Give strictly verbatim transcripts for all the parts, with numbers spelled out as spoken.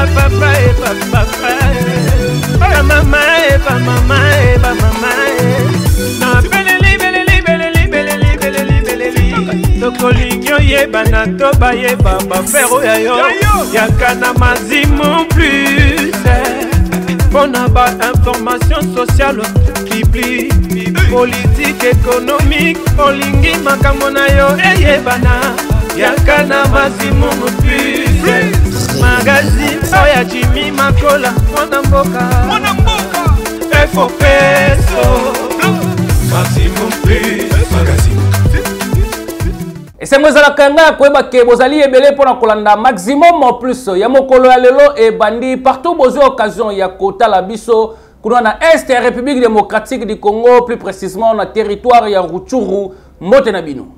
papa et ba papa ba mama et ba mama et ba mama na beleli beleli beleli beleli beleli beleli tokolingyo yeba na toba yeba ba fero ya yo yakana mazimu plus pona ba information sociale qui plie politique économique olingi makambo na yo eyebana yakana mazimu plus magazine oya Jimmy Makola mwana mboka mwana mboka F O P S O mazimu plus magazine. Et c'est moi la kanga koeba ke bozali ebele pona kolanda maximum plus ya mokolo ya lelo e bandi partout bozo occasion ya kota la biso kuna na est ya République démocratique du Congo, plus précisément na territoire ya Rutshuru mbote na bino.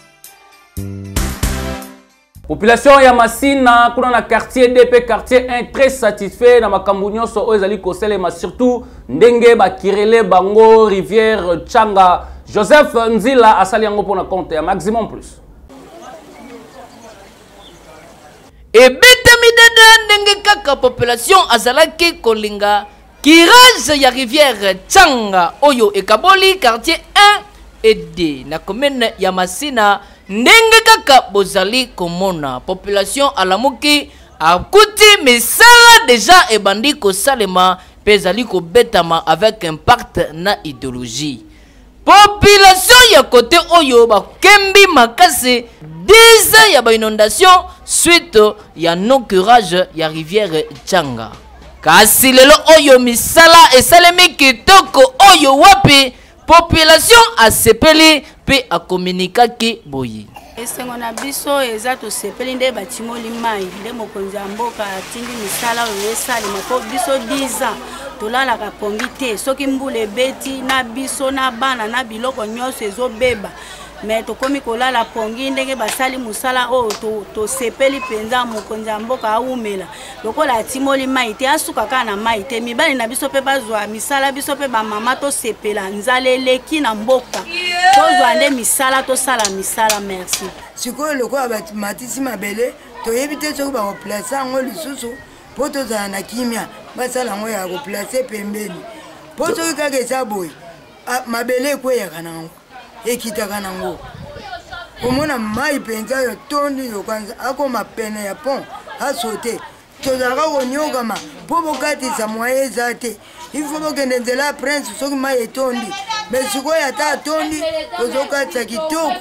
Population ya Masina kuna na quartier D P quartier un très satisfait na makambo nyonso oyo ezali koselema surtout ndenge ba kirele bango rivière Tchanga. Joseph Nzila asali yango pona compte ya maximum plus. Et betamidada ndenge kaka population azalaki kolinga kirage ya rivière Tchanga oyo ekaboli quartier un et deux na commune ya Masina ndenge kaka bozali komona population alamuki akuti misala déjà ebandi kosalema pezali kobetama avec impact na idéologie. Population ya côté oyo bakembi makasi dix ya ba inondation suite ya non curage ya rivière Tchanga. Kasi lelo oyo misala esalemi kitoko oyo wapi population asepeli pe akomunikaki boyi. Esengo na biso eza to sepeli nde batimoli mai nde mokonzi ya mboka atindi misala oyo esalema po biso dix ans tolalaka pongi te soki mbula ebeti na biso na bana na biloko nyonso ezobeba mais tokomi kolala pongi ndenge basali musala oyo tosepeli mpenza mokonzi ya mboka aumela lokola atimoli mai te asuka kaka na mai te mibali na biso mpe bazwa misala biso mpe bamama tosepela nzala eleki na mboka tozwa nde misala tosala misala. Merci. Sikoyo lokola bamatisi mabele toyebi te soki bakoplace yango lisusu mpo tozala na kimia basala yango ya koplace pembeni mpo soki kaka eza boye mabele ekweyaka nango ekitaka nango omona mai mpenza yo tondi yokanza akoma pene ya pont asote tozalaka konyokama mpo bokatisa mwaye eza te ifo bokende nzela ya prince soki mai etondi me sikoyo ata atondi tozokatisa kitoko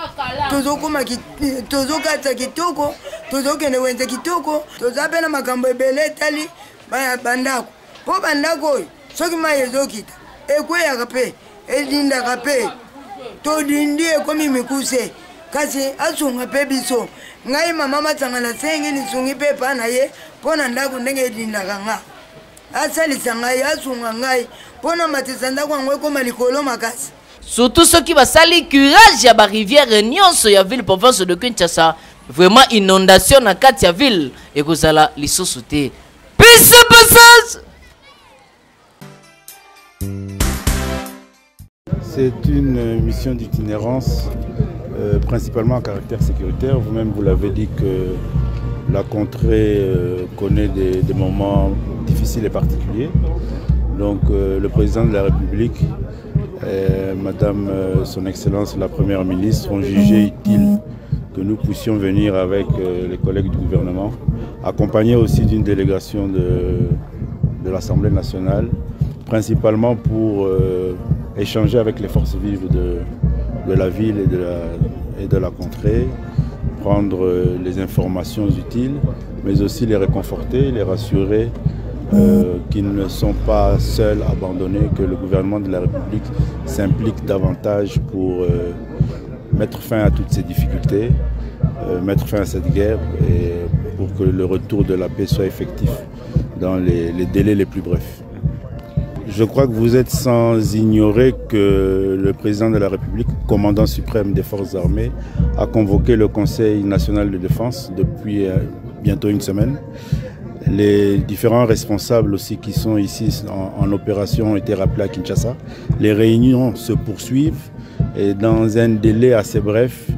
tozokatisa kitoko tozokende wenze kitoko toza mpe na makambo ebele etali bandako mpo bandako oyo soki mai ezokita ekweyaka mpe elindaka mpe todindi ekomi mikuse kasi asunga mpe biso ngai mama matsangana sengi lisungi mpe epa na ye mpo na ndako ndenge elindaka nga asalisa ngai asunga ngai mpo na matisa ndako yango ekoma likolo makasi. Surtout ceux qui basali curage ya ba rivière nyonso ya ville province de Kinshasa vraiment inondation na kati ya ville ekozala lisusu te. Peace passage. C'est une mission d'itinérance euh, principalement à caractère sécuritaire. Vous-même, vous l'avez dit que la contrée euh, connaît des, des moments difficiles et particuliers. Donc euh, le président de la République et Madame euh, Son Excellence la Première ministre ont jugé utile que nous puissions venir avec euh, les collègues du gouvernement, accompagnés aussi d'une délégation de, de l'Assemblée nationale, principalement pour euh, échanger avec les forces vives de, de la ville et de la, et de la contrée, prendre euh, les informations utiles, mais aussi les réconforter, les rassurer euh, qu'ils ne sont pas seuls, abandonnés, que le gouvernement de la République s'implique davantage pour euh, mettre fin à toutes ces difficultés, euh, mettre fin à cette guerre et pour que le retour de la paix soit effectif dans les, les délais les plus brefs. Je crois que vous êtes sans ignorer que le président de la République, commandant suprême des forces armées, a convoqué le Conseil national de défense depuis euh, bientôt une semaine. Les différents responsables aussi qui sont ici en, en opération ont été rappelés à Kinshasa. Les réunions se poursuivent et dans un délai assez bref,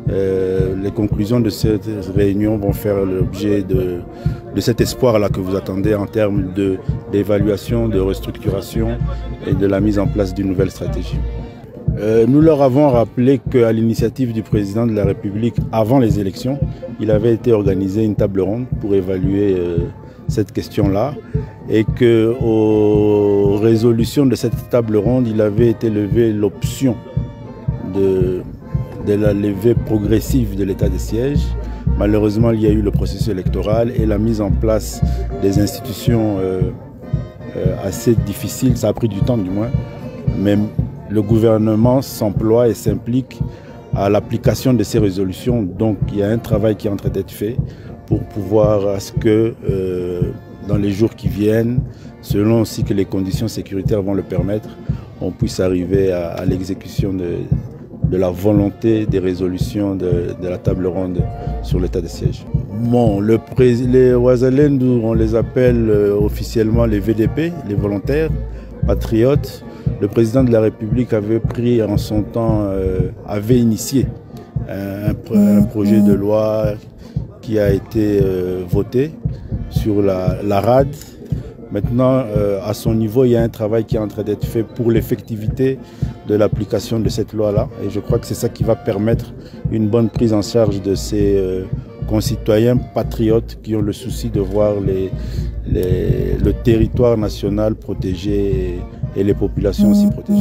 Euh, les conclusions de cette réunion vont faire l'objet de, de cet espoir-là que vous attendez en termes de, d'évaluation, de restructuration et de la mise en place d'une nouvelle stratégie. Euh, nous leur avons rappelé qu'à l'initiative du président de la République, avant les élections, il avait été organisé une table ronde pour évaluer euh, cette question-là et qu'aux résolutions de cette table ronde, il avait été levé l'option de, de la levée progressive de l'état de siège. Malheureusement, il y a eu le processus électoral et la mise en place des institutions euh, euh, assez difficiles. Ça a pris du temps du moins, mais le gouvernement s'emploie et s'implique à l'application de ces résolutions. Donc il y a un travail qui est en train d'être fait pour pouvoir à ce que euh, dans les jours qui viennent, selon aussi que les conditions sécuritaires vont le permettre, on puisse arriver à, à l'exécution de, de la volonté des résolutions de, de la table ronde sur l'état de siège. Bon, le pré les Ouazalendou, on les appelle euh, officiellement les V D P, les volontaires patriotes. Le président de la République avait pris en son temps, euh, avait initié un, un projet de loi qui a été euh, voté sur la, la R A D. Maintenant, euh, à son niveau, il y a un travail qui est en train d'être fait pour l'effectivité de l'application de cette loi-là. Et je crois que c'est ça qui va permettre une bonne prise en charge de ces euh, concitoyens patriotes qui ont le souci de voir les, les, le territoire national protégé et, et les populations aussi protégées.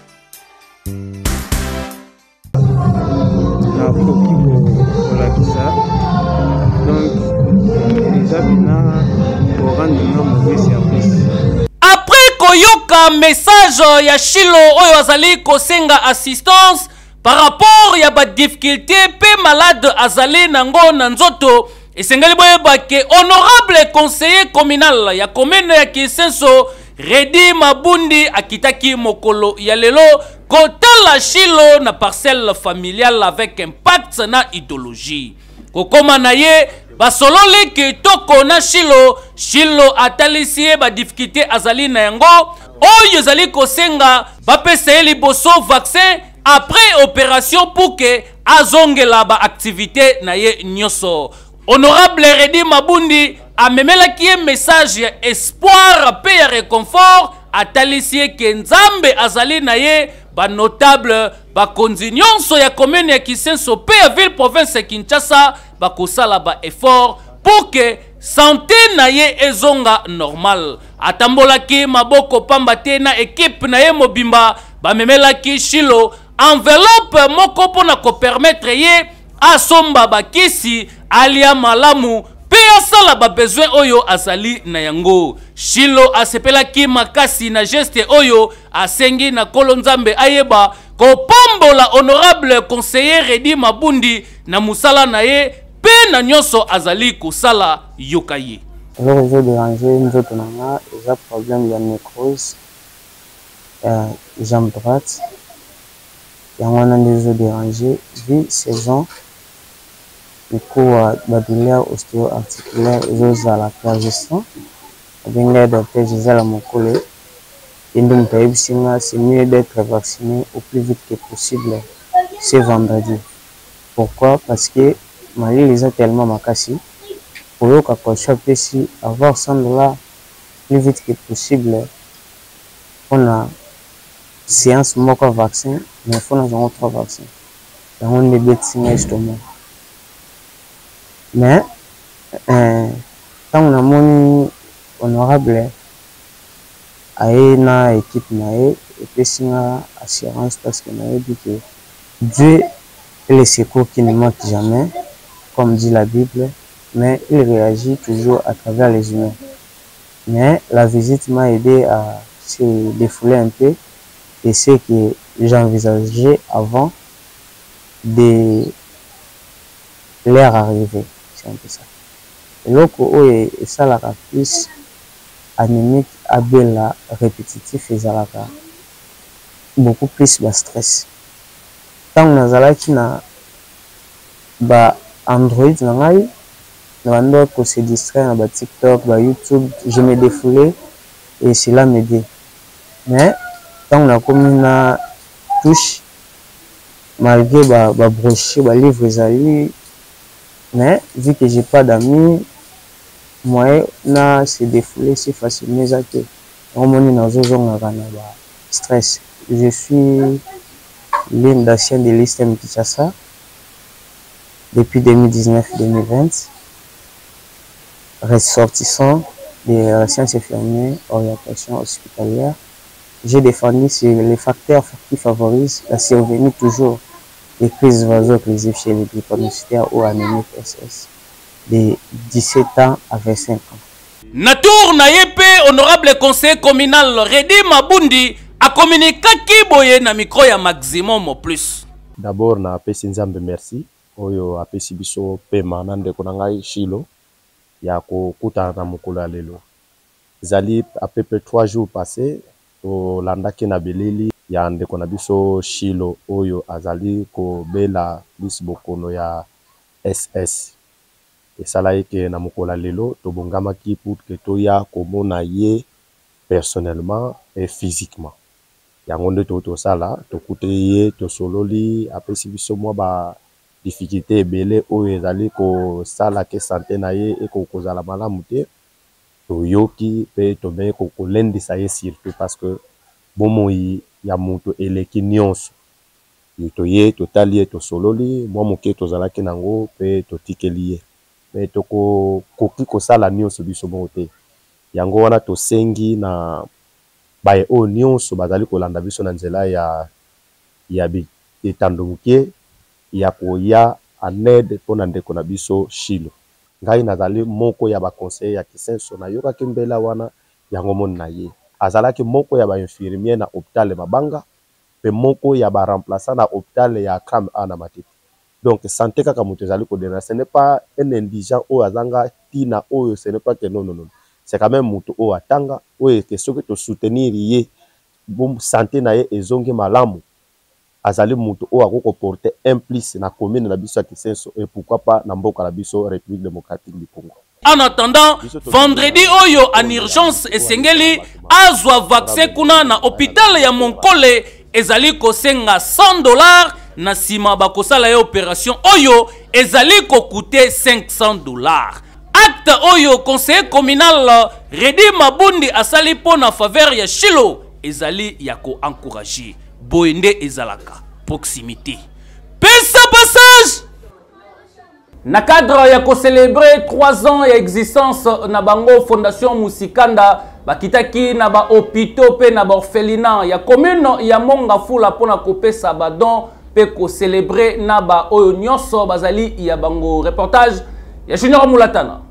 Après koyoka message ya Shilo oyo azali kosenga assistance par rapport ya ba difficulté pe malade azali nango na nzoto esengeli boyeba ke honorable conseiller communal ya commune ya Kisenso Redi Mabundi akitaki mokolo ya lelo kotala Shilo na parcelle familiale avec impact na idéologie kokoma na ye basololi ke toko na Shilo Shilo atalisi ye ba difficulté azali na yango oyo ezali kosenga bapesa ye liboso vaccin après opération pour que azongela ba activité na ye nyoso. Honorable Redi Mabundi amemelaki ye message ya espoir pe ya réconfort atalisi ke nzambe azali na ye ba notable ba konzi nyonso ya commune ya Kisenso pe ya ville province ya Kinshasa ba kosala ba effort pour que santé na ye ezonga normal. Atambolaki maboko pamba te na équipe na ye mobimba ba memelaki Shilo enveloppe moko pona ko permettre ye asomba bakisi alia malamu pe asala ba besoin oyo azali na yango. Shilo asepelaki makasi na geste oyo asengi na kolo nzambe ayeba kopambola honorable conseiller Redi Mabundi na musala na ye pe na nyonso azali kosala yokaye. Alors je déranger nzoto nanga eza problème ya nécrose ya jambe droite yango wana nde ezo déranger vu saison ekuwa badouleur osteo-articulaire ezozala persistant abengai docteur Gisela Mokolo ye nde moto ayebisi nga c'est mieux d'être vacciné au plus vite que possible ce vendredi. Pourquoi? Parce que malili eza tellement makasi koyoka kocha pesi avoir cent dollars plus vite que possible mpona séance moko vaccin mais faut nazango trois vaccins yango nde betinga justement mais ntango namoni honorable aye na équipe na ye epesi nga assurance parce que nayebi que Dieu est le secours qui ne manque jamais comme dit la Bible, mais il réagit toujours à travers les humains. Mais la visite m'a aidé à se défouler un peu et ce que j'envisageais avant de leur arriver. C'est un peu ça. Et donc, et ça la plus anémique, abela répétitif et zalaka beaucoup plus de stress. Tant on a qui na ba Android na ngai na bando ko se distraire na ba TikTok ba YouTube je me défoulais et cela m'aidait mais tant on a comme na touche malgré ba, ba brochure, ba livre ezali, mais vu que j'ai pas d'amis, moi na se défouler si facilement zate. On moni na zozonga na ba stress. Je suis l'une d'anciens de l'I S T E M Kinshasa depuis deux mille dix-neuf deux mille vingt, ressortissant des sciences infirmières, orientation hospitalière. J'ai défendu sur les facteurs qui favorisent la survenue toujours des crises vaso-occlusives chez les drépanocytaires ou anémiques S S de dix-sept ans à vingt-cinq ans. Natour na yepe honorable conseiller communal Redi Mabundi a communiqué ki boye na micro ya Maximum Plus. D'abord na pesi nzambe merci oyo apesi biso pema na ndeko na ngai Shilo ya kokutana na mokolo ya lelo. Zali à peu près trois jours passés to landaki na beleli ya ndeko na biso Shilo oyo azali ko bela lisbokono ya S S. Esala eke na mokolo ya lelo to bongamaki pour que toya komona ye personnellement et physiquement. Yango nde to tosala tokute ye tosololi apesi biso mwa ba difficulté ebele oyo ezali kosala ke santé na ye ekokozala malamu te toyoki mpe tomei kolendisa ye surtout parce que bomoi ya moto eleki nyonso toye totali ye tosololi mwa moke tozalaki nango mpe totikeli ye mpe tokoki kosala nyonso biso moko te yango wana tosengi na baye oyo nyonso bazali kolanda biso na nzela ya ya etando moke ya koya en aide mpona ndeko na biso Shilo. Ngai nazali moko ya baconseiller ya Kisenso nayokaki mbela wana yango moni na ye azalaki moko ya bainfirmier na hôpital Mabanga mpe moko ya baremplaçant na hôpital ya Kram A na Matete. Donc santé kaka moto ezali kodena, ce n'est pas un indigent oyo azanga tina oyo, ce n'est pas que non non non, c'est quand même moto oyo atanga oyo ke soki to soutenir ye bon santé na ye ezongi malamu azali moto oyo akoko porter un plus na commune na biso ya Kisenso et pourquoi pas na mboka na biso République démocratique du Congo. En attendant, vendredi oyo en urgence esengeli azwa vaccin kuna na hôpital ya Monkole ezali kosenga cent dollars na sima bakosala ya opération oyo ezali ko coûter cinq cents dollars. Acte oyo conseiller communal Redi Mabundi asali po na faveur ya Shilo ezali ya ko encourager boende ezalaka proximité. Pesa passage na cadre ya ko célébrer trois ans ya existence na bango Fondation Musikanda bakitaki na ba hôpitaux pe na ba orphelinat ya commune ya Mongafula pona kopesa badon pe ko célébrer na ba oyo nyonso bazali ya bango. Reportage ya Junior Mulatana.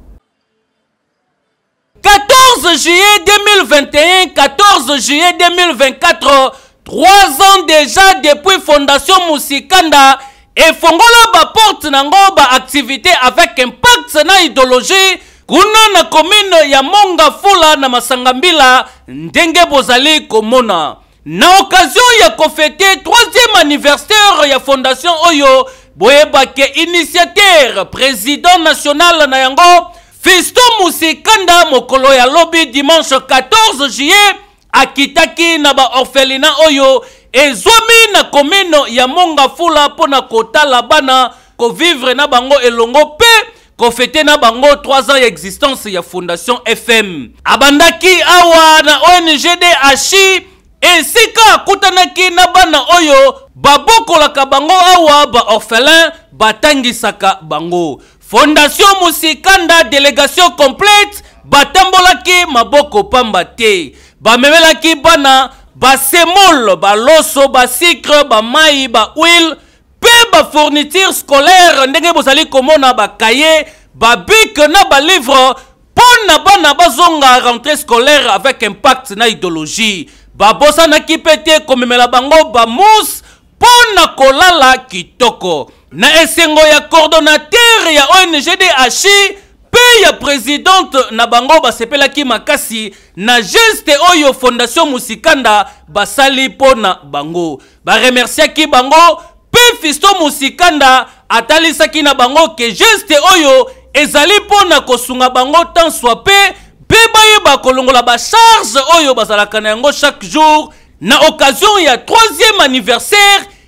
quatorze juillet deux mille vingt et un, quatorze juillet deux mille vingt-quatre, trois ans déjà depuis Fondation Musikanda et fongola ba porte nango ba activité avec impact na idéologie kuna na commune ya Mongafula na Masangambila ndenge bozali komona. Na occasion ya kofete troisième anniversaire ya Fondation Oyo boyebake initiateur président national na yango Fiston Musikanda mokolo ya lobby dimanche quatorze juillet akitaki na ba orphelinat oyo ezwami na commune ya Mongafula pona kotala bana ko vivre na bango elongo pe ko fete na bango trois ans ya existence ya Fondation F M. Abandaki awa na O N G D H I esika kutanaki na bana oyo babokolaka bango awa ba orphelin batangisaka bango. Fondation Musikanda délégation complète batambolaki maboko pamba te bamemelaki bana basemol baloso basikre bamai ba huile pe ba fourniture scolaire ndenge bozali komona bakaye babic na balivre pona bana bazonga rentrée scolaire avec impact na idéologie babosanaki pete komemela bango bamousse pona kolala kitoko. Na esengo ya coordonnateur ya O N G D H I pe ya présidente na bango basepelaki makasi na geste oyo Fondation Musikanda basali pona bango. Ba remerciaki bango pe Fiston Musikanda atalisaki na bango ke geste oyo ezali pona kosunga bango tant soit pe pe bayeba kolongola ba charge oyo bazalaka na yango chaque jour na occasion ya troisième anniversaire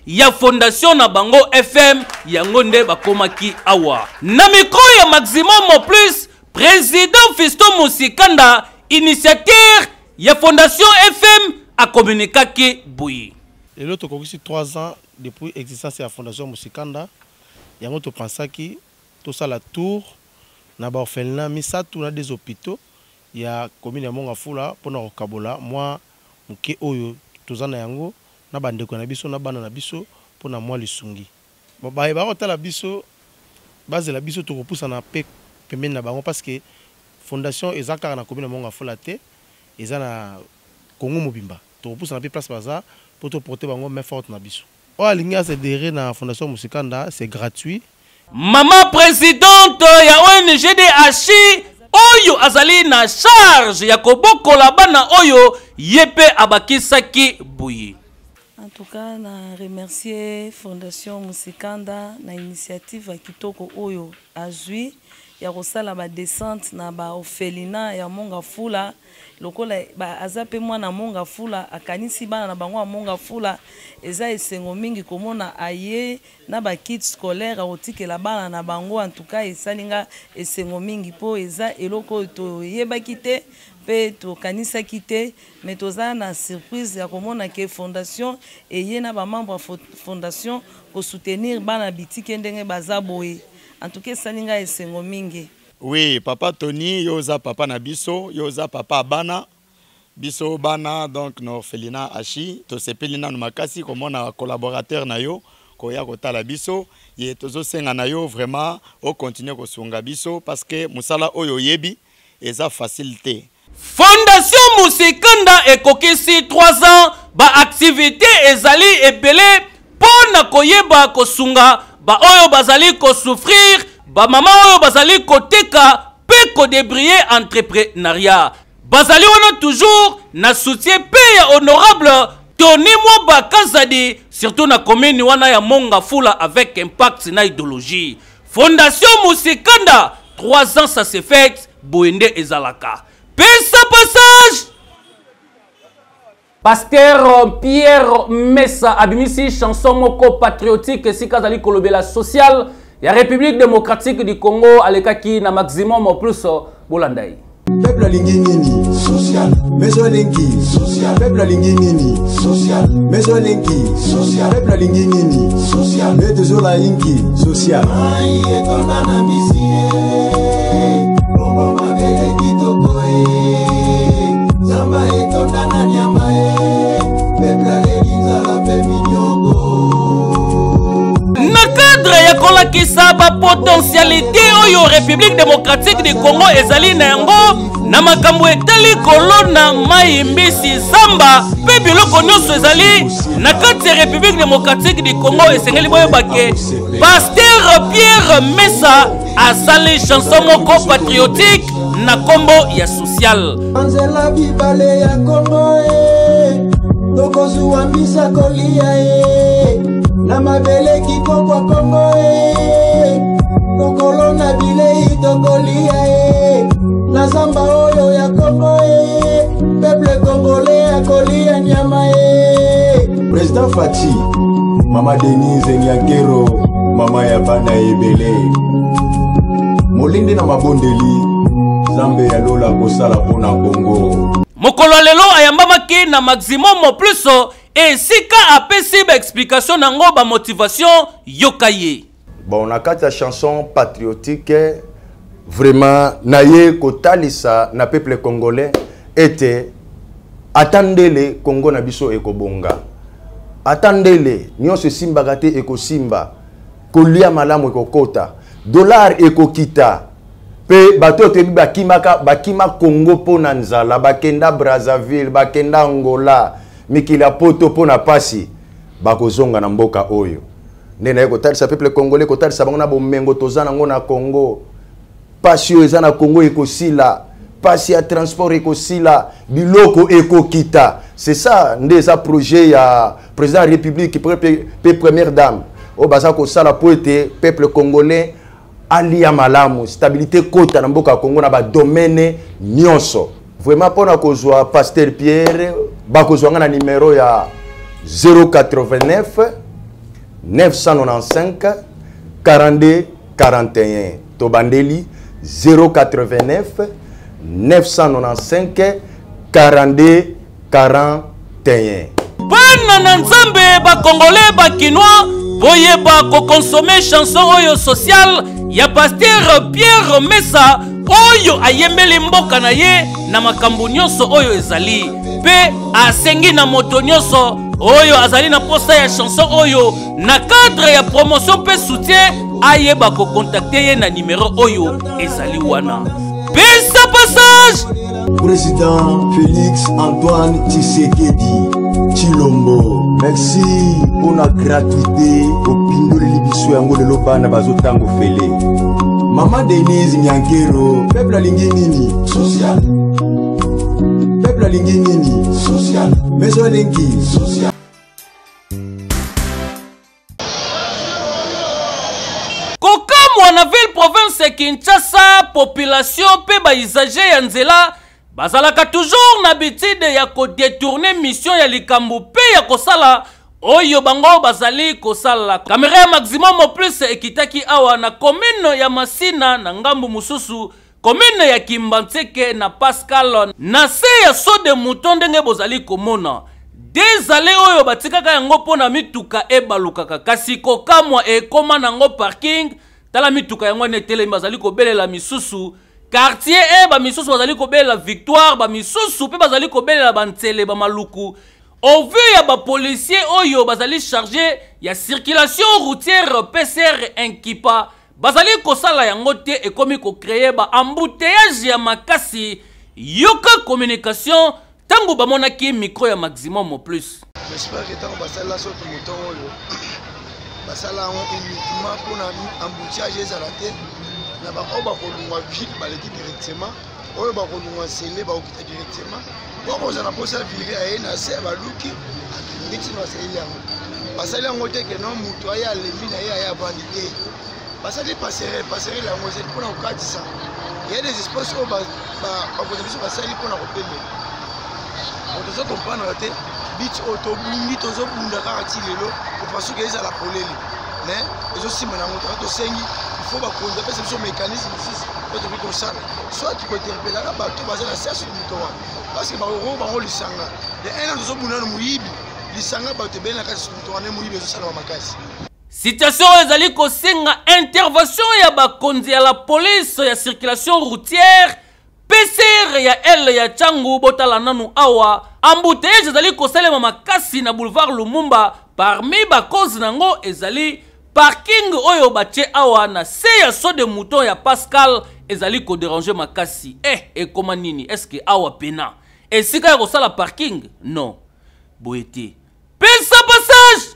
ya fondation na bango F M yango nde bakomaki awa na micro ya Maximum Plus président Fiston Musikanda initiateur ya fondation F M a communiqué boui et l'autre ici trois ans depuis l'existence de la fondation Musikanda yango to pensaki tout ça la tour na ba orphelinat misatu na des hôpitaux ya commune ya Mongafula pona kokabola moi muke oyo tozana yango na bandeko na biso na bana na biso pona moi lisungi ba ba ba otala biso base la biso to kopusa na pe pembeni na bango parce que fondation ezaka na commune ya Mongafula te ezana Congo mobimba to kopusa na pe place baza pour te porter bango main forte na biso o alinga se derrière na fondation Musikanda c'est gratuit. Maman présidente ya O N G D H oyo azali na charge ya kobokola bana oyo yepe abakisaki buyi. En tout cas, na remercier Fondation Musikanda na initiative kitoko oyo azui ya kosala ba descente na ba orphelinat ya Mongafula lokola ba azape mwana Mongafula akanisi bana na bango Mongafula eza esengo mingi komona aye na ba kit scolaire otikela bana na bango. En tout cas esalinga esengo mingi po eza eloko to yeba kite pe to kanisa kite mais toza na surprise ya komona ke fondation eye na ba membre fondation ko soutenir bana bitike ndenge bazaboye. En tout cas esalinga esengo mingi. Oui, papa Tony, yoza papa na biso, yoza papa bana, biso bana donc no orphelinat achi, to sepelina no makasi comme na collaborateur na yo, koya kotala biso, ye tozo senga na yo vraiment au continuer ko sunga biso parce que musala oyo yebi eza facilité. Fondation Musikanda ekokisi trois ans ba activité ezali ebele pona koyeba kosunga ba oyo bazali ko souffrir. Ba mama oyo bazali koteka pe ko débrier entrepreneuriat. Bazali wana toujours na soutien pe ya honorable Tony Moba Kazadi surtout na commune wana ya Mongafula avec impact na idéologie. Fondation Musikanda trois ans ça s'est fait boende ezalaka. Pesa passage. Pasteur Pierre Messa abimisi chanson moko patriotique sikazali kolobela social. La République démocratique du Congo alekaki na Maximum Plus bolandai. Peuple linginini social, maison lingi social, peuple linginini social, maison lingi social, peuple linginini social, mais toujours la lingi social. Aïe ton anamisie, lobo magere kitokoe, samba ton ananyamae, peuple lingi la peminyoko. Na cadre ya kolakisa ba potentialité oyo République démocratique du Congo ezali na yango na makambo etali kolona mai mbisi zamba pe biloko nyonso ezali na kati ya République démocratique du Congo esengeli boyo bake Pasteur Pierre Messa azali chanson moko patriotique na kombo ya social. Anzela bibale ya Congo e tokozuwa mbisa kolia e na mabele kikokwa Congo e tokolo na bilei tokolia e na zamba oyo ya Congo e peuple congolais akolia nyama e. Président Fati, Mama Denise Nyakero, Mama ya bana ebele molinde na mabondeli zambe ya lola kosala pona Congo. Mokolo lelo ayambamaki na Maximum Plus et sika apesi ba explication nango ba motivation yokaye. Bon, on a quatre chansons patriotiques vraiment naye kotalisa na peuple congolais était attendez-le Congo na biso ekobonga. Attendez-le nyonso simba te ekosimba kolia malamu ekokota dollar ekokita pe bato te bakimaka bakima Congo pona nzala bakenda Brazzaville bakenda Angola mikila poto pona pasi bakozonga na mboka oyo nena ekotalisa peuple congolais kotalisa bango na bomengo tozana ngo na Congo pasi eza na Congo ekosila pasi ya transport ekosila biloko ekokita. C'est ça ndeza projet ya président de la République pe première dame o baza ko sala po ete peuple congolais alia malamu stabilité kota na mboka Congo na ba domaine nyonso. Vraiment pona kozwa Pasteur Pierre ba kozwa na numéro ya zéro quatre-vingt-neuf neuf cent quatre-vingt-quinze quarante-deux quarante et un. Tobandeli zéro quatre-vingt-neuf neuf cent quatre-vingt-quinze quarante-deux quarante et un. Bana na nzambe ba congolais ba kinois boyeba ko consommer chanson oyo social ya pasteur Pierre Mesa oyo ayembeli mboka na ye na makambo nyonso oyo ezali pe asengi na moto nyonso oyo azali na posta ya chanson oyo na cadre ya promotion pe soutien ayeba ko contacter ye na numéro oyo ezali wana. Pesa passage Président Félix Antoine Tshisekedi Chilombo, merci pour la gratuité au pindoli libiso yango lelo bana bazotango fele. Mama Denise Nyankero, peuple alingi nini? Social. Peuple alingi nini? Social. Maison alingi social. Kokamwa na ville province Kinshasa, population pe ba usager ya nzela bazalaka toujours na habitude ya ko détourner mission ya likambo pe ya kosala oyo bango bazali kosala. Kamera ya maximum plus ekitaki awa na commune ya Masina na ngambu mususu, commune ya Kimbantseke na Pascal na se ya Sode Mouton ndenge bozali komona. Désolé oyo batikaka yango pona mituka e balukaka kasi kokamwa e koma nango parking tala mituka yango netele bazali kobelela misusu quartier e ba misusu bazali kobelela Victoire ba misusu pe bazali kobelela bantsele ba maluku au vu ya ba policier oyo bazali chargé ya circulation routière P C R inkipa bazali kosala yango te e komi ko créer ba embouteillage ya makasi yoka communication tango bamonaki micro ya maximum plus. J'espère que tango basala soto moto oyo basala uniquement pour na embouteillage ezala te na ba oba kolungwa vite baleki directement oyo ba kolungwa sele ba okita directement bon ozana posa virer aye na se baluki nditi no sele yango basala yango te que non moto aya levi na ye aya bandité basali passerelle passerelle yango c'est pour na kokatisa il y a des espaces où ba ba biso basali pour na kopemela on doit comprendre que bit auto bindi tozo bunda kaka ti lelo ko façon que ezala polele mais ezo sima na moto to sengi il faut ba konza parce que ce mécanisme ici pour te dire ça soit tu peux interpeller la bateau basé na sens du moto parce que ba ro ba ngo lisanga de un tozo bunda no muyibi lisanga ba te bena kasi moto ane muyibi ezo sala makasi. Situation ezali ko senga intervention ya ba konzi ya la police ya circulation routière P C R ya L ya Changu botala nanu awa embouteillage ezali kosalema makasi na boulevard Lumumba parmi ba cause nango ezali parking oyo bache awa na se ya Sode Mouton ya Pascal ezali ko déranger makasi eh et comment nini est-ce que awa pena et sika ya kosala parking non boete pesa passage.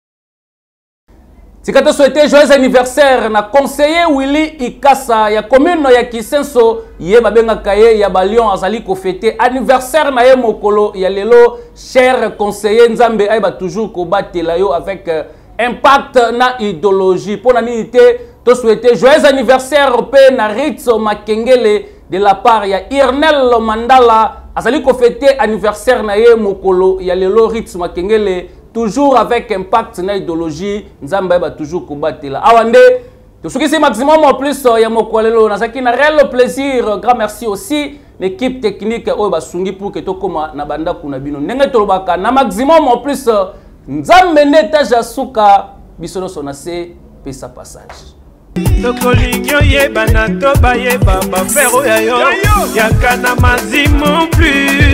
Sikata souhaité joyeux anniversaire na conseiller Willy Ikasa ya commune ya Kisenso ye babenga kaye ya Balion azali ko fêter anniversaire na ye mokolo ya lelo cher conseiller Nzambe ay ba toujours ko batela yo avec euh, impact na idéologie pona nini te to souhaiter joyeux anniversaire pe na Ritso Makengele de la part ya Irnel Mandala azali ko fêter anniversaire na ye mokolo ya lelo Ritso Makengele toujours avec impact na idéologie Nzamba ba toujours kobatela awande to sukisi maximum en plus ya mokolelo nazaki na réel plaisir grand merci aussi l'équipe technique oyo basungi pour que tokoma na banda kuna bino ndenge tolobaka na maximum en plus Nzambe neta jasuka bisono sonase pesa passage tokolingyo yeba na toba yeba bafero ya yo yakana mazimo plus